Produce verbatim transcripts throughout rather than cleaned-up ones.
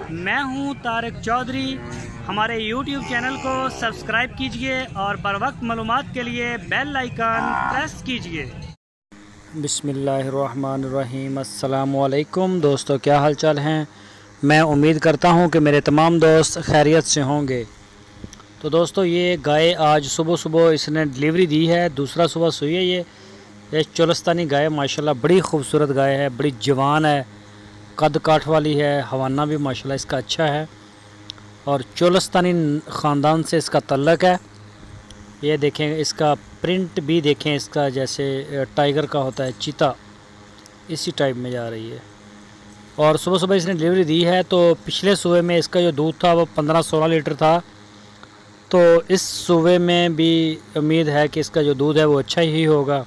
मैं हूं तारिक चौधरी। हमारे यूट्यूब चैनल को सब्सक्राइब कीजिए और बर वक्त मालूमात के लिए बेल आइकन प्रेस कीजिए। बिस्मिल्लाहिर्रहमानिर्रहीम। अस्सलामुअलैकुम दोस्तों, क्या हाल चाल हैं। मैं उम्मीद करता हूं कि मेरे तमाम दोस्त खैरियत से होंगे। तो दोस्तों, ये गाय आज सुबह सुबह इसने डिलीवरी दी है, दूसरा सुबह सुई है। ये ये चोलस्तानी गाय माशाल्लाह बड़ी खूबसूरत गाय है, बड़ी जवान है, कद काठ वाली है, हवाना भी माशाल्लाह इसका अच्छा है और चोलस्तानी ख़ानदान से इसका तल्लक है। ये देखें, इसका प्रिंट भी देखें, इसका जैसे टाइगर का होता है, चीता, इसी टाइप में जा रही है। और सुबह सुबह इसने डिलीवरी दी है। तो पिछले सूबे में इसका जो दूध था वो पंद्रह सोलह लीटर था। तो इस सूबे में भी उम्मीद है कि इसका जो दूध है वो अच्छा ही होगा।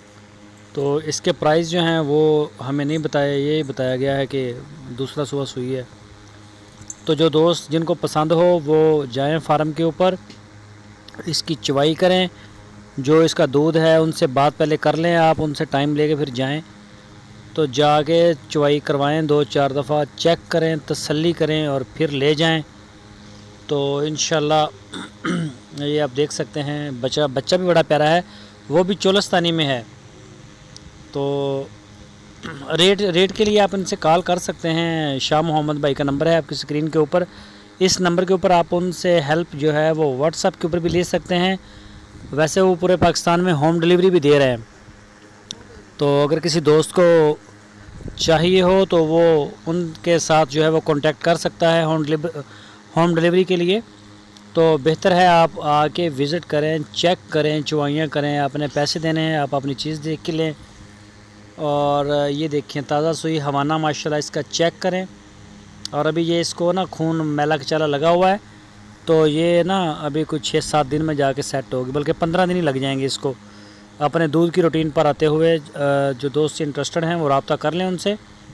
तो इसके प्राइस जो हैं वो हमें नहीं बताया, ये बताया गया है कि दूसरा सुबह सुई है। तो जो दोस्त जिनको पसंद हो वो जाएं फार्म के ऊपर, इसकी चवाई करें। जो इसका दूध है उनसे बात पहले कर लें, आप उनसे टाइम लेके फिर जाएं। तो जाके चवाई करवाएं, दो चार दफ़ा चेक करें, तसल्ली करें और फिर ले जाएं। तो इंशाल्लाह ये आप देख सकते हैं, बच्चा बच्चा भी बड़ा प्यारा है, वो भी चोलस्तानी में है। तो रेट रेट के लिए आप इनसे कॉल कर सकते हैं। शाह मोहम्मद भाई का नंबर है आपकी स्क्रीन के ऊपर। इस नंबर के ऊपर आप उनसे हेल्प जो है वो व्हाट्सएप के ऊपर भी ले सकते हैं। वैसे वो पूरे पाकिस्तान में होम डिलीवरी भी दे रहे हैं। तो अगर किसी दोस्त को चाहिए हो तो वो उनके साथ जो है वो कांटेक्ट कर सकता है होम डिलीवरी होम डिलीवरी के लिए। तो बेहतर है आप आके विज़िट करें, चेक करें, चुवाइयाँ करें। आपने पैसे देने हैं, आप अपनी चीज़ देख के लें। और ये देखें, ताज़ा सुई हवाना माशाल्लाह, इसका चेक करें। और अभी ये इसको ना खून मैला कचाला लगा हुआ है, तो ये ना अभी कुछ छः सात दिन में जाके सेट होगी, बल्कि पंद्रह दिन ही लग जाएंगे इसको अपने दूध की रूटीन पर आते हुए। जो दोस्त इंटरेस्टेड हैं वो रब्ता कर लें उनसे।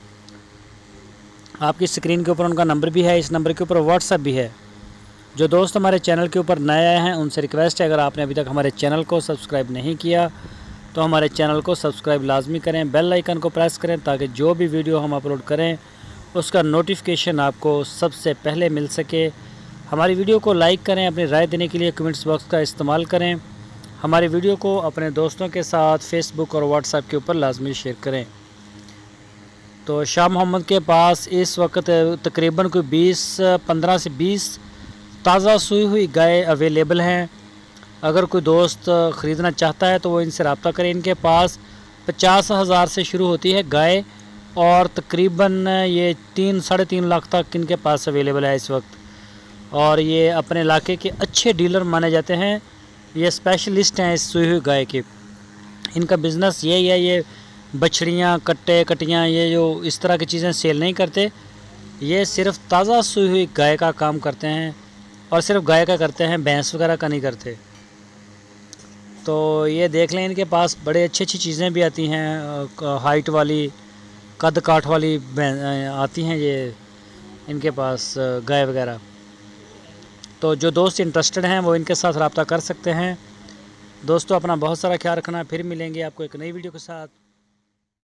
आपकी स्क्रीन के ऊपर उनका नंबर भी है, इस नंबर के ऊपर व्हाट्सएप भी है। जो दोस्त हमारे चैनल के ऊपर नए आए हैं उनसे रिक्वेस्ट है, अगर आपने अभी तक हमारे चैनल को सब्सक्राइब नहीं किया तो हमारे चैनल को सब्सक्राइब लाजमी करें, बेल आइकन को प्रेस करें ताकि जो भी वीडियो हम अपलोड करें उसका नोटिफिकेशन आपको सबसे पहले मिल सके। हमारी वीडियो को लाइक करें, अपनी राय देने के लिए कमेंट्स बॉक्स का इस्तेमाल करें। हमारी वीडियो को अपने दोस्तों के साथ फेसबुक और व्हाट्सएप के ऊपर लाजमी शेयर करें। तो शाह मोहम्मद के पास इस वक्त तकरीबन कोई बीस पंद्रह से बीस ताज़ा सुई हुई गाय अवेलेबल हैं। अगर कोई दोस्त ख़रीदना चाहता है तो वो इनसे रब्ता करें। इनके पास पचास हज़ार से शुरू होती है गाय और तकरीबन ये तीन साढ़े तीन लाख तक इनके पास अवेलेबल है इस वक्त। और ये अपने इलाके के अच्छे डीलर माने जाते हैं। ये स्पेशलिस्ट हैं इस सुई हुई गाय के। इनका बिज़नेस यही है, ये बछड़ियाँ, कट्टे, कटियाँ, ये जो इस तरह की चीज़ें सेल नहीं करते। ये सिर्फ़ ताज़ा सुई हुई गाय का काम करते हैं और सिर्फ गाय का करते हैं, भैंस वगैरह का नहीं करते। तो ये देख लें, इनके पास बड़े अच्छी अच्छी चीज़ें भी आती हैं, हाइट वाली, कद काठ वाली आती हैं ये इनके पास गाय वगैरह। तो जो दोस्त इंटरेस्टेड हैं वो इनके साथ रब्ता कर सकते हैं। दोस्तों, अपना बहुत सारा ख्याल रखना। फिर मिलेंगे आपको एक नई वीडियो के साथ।